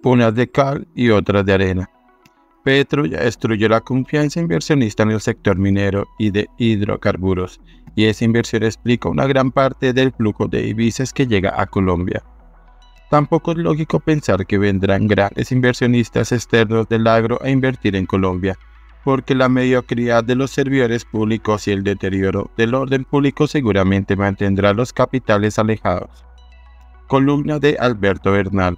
unas de cal y otras de arena. Petro ya destruyó la confianza inversionista en el sector minero y de hidrocarburos, y esa inversión explica una gran parte del flujo de divisas que llega a Colombia. Tampoco es lógico pensar que vendrán grandes inversionistas externos del agro a invertir en Colombia, porque la mediocridad de los servidores públicos y el deterioro del orden público seguramente mantendrá los capitales alejados. Columna de Alberto Bernal.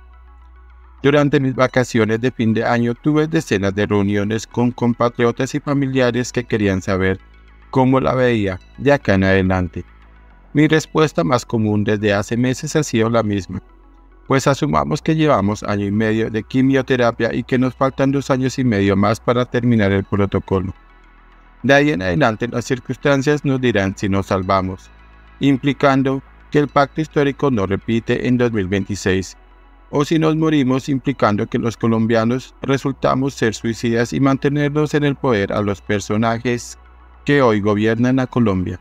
Durante mis vacaciones de fin de año tuve decenas de reuniones con compatriotas y familiares que querían saber cómo la veía de acá en adelante. Mi respuesta más común desde hace meses ha sido la misma. Pues asumamos que llevamos año y medio de quimioterapia y que nos faltan 2 años y medio más para terminar el protocolo. De ahí en adelante las circunstancias nos dirán si nos salvamos, implicando que el pacto histórico no repite en 2026, o si nos morimos, implicando que los colombianos resultamos ser suicidas y mantenernos en el poder a los personajes que hoy gobiernan a Colombia.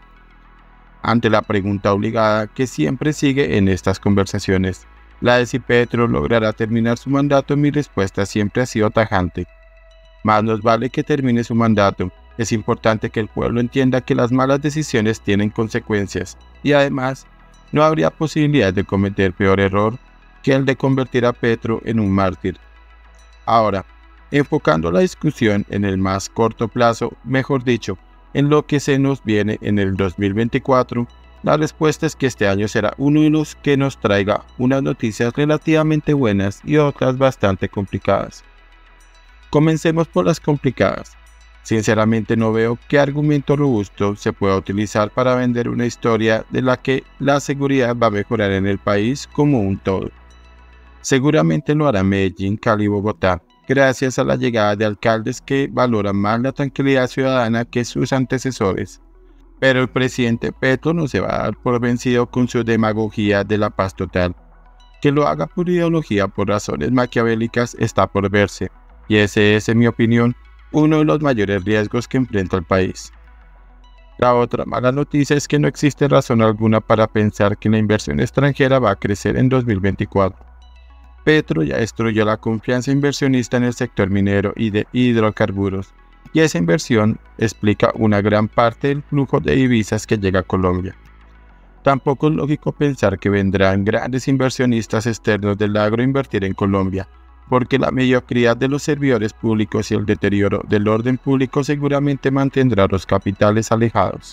Ante la pregunta obligada que siempre sigue en estas conversaciones, la de si Petro logrará terminar su mandato, mi respuesta siempre ha sido tajante. Más nos vale que termine su mandato. Es importante que el pueblo entienda que las malas decisiones tienen consecuencias y además no habría posibilidad de cometer peor error que el de convertir a Petro en un mártir. Ahora, enfocando la discusión en el más corto plazo, mejor dicho, en lo que se nos viene en el 2024, la respuesta es que este año será uno de los que nos traiga unas noticias relativamente buenas y otras bastante complicadas. Comencemos por las complicadas. Sinceramente no veo qué argumento robusto se pueda utilizar para vender una historia de la que la seguridad va a mejorar en el país como un todo. Seguramente lo hará Medellín, Cali y Bogotá, gracias a la llegada de alcaldes que valoran más la tranquilidad ciudadana que sus antecesores. Pero el presidente Petro no se va a dar por vencido con su demagogia de la paz total. Que lo haga por ideología o por razones maquiavélicas está por verse, y ese es, en mi opinión, uno de los mayores riesgos que enfrenta el país. La otra mala noticia es que no existe razón alguna para pensar que la inversión extranjera va a crecer en 2024. Petro ya destruyó la confianza inversionista en el sector minero y de hidrocarburos, y esa inversión explica una gran parte del flujo de divisas que llega a Colombia. Tampoco es lógico pensar que vendrán grandes inversionistas externos del agro a invertir en Colombia, porque la mediocridad de los servidores públicos y el deterioro del orden público seguramente mantendrá los capitales alejados.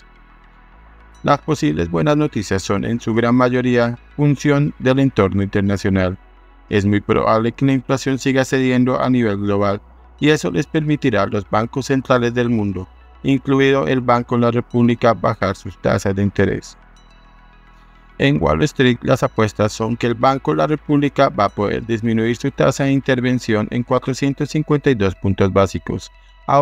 Las posibles buenas noticias son en su gran mayoría función del entorno internacional. Es muy probable que la inflación siga cediendo a nivel global, y eso les permitirá a los bancos centrales del mundo, incluido el Banco de la República, bajar sus tasas de interés. En Wall Street, las apuestas son que el Banco de la República va a poder disminuir su tasa de intervención en 452 puntos básicos, a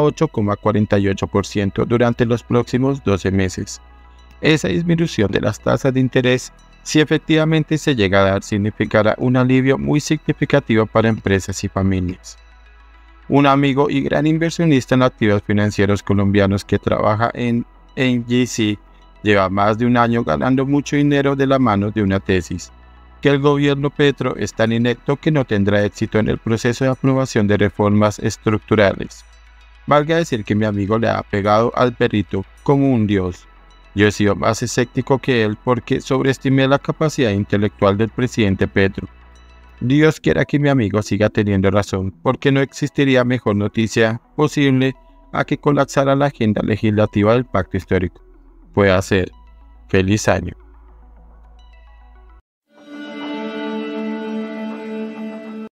8,48% durante los próximos 12 meses. Esa disminución de las tasas de interés, si efectivamente se llega a dar, significará un alivio muy significativo para empresas y familias. Un amigo y gran inversionista en activos financieros colombianos que trabaja en NGC lleva más de un año ganando mucho dinero de la mano de una tesis, que el gobierno Petro es tan inepto que no tendrá éxito en el proceso de aprobación de reformas estructurales. Valga decir que mi amigo le ha pegado al perrito como un dios. Yo he sido más escéptico que él porque sobreestimé la capacidad intelectual del presidente Petro. Dios quiera que mi amigo siga teniendo razón, porque no existiría mejor noticia posible a que colapsara la agenda legislativa del pacto histórico. Puede ser. Feliz año.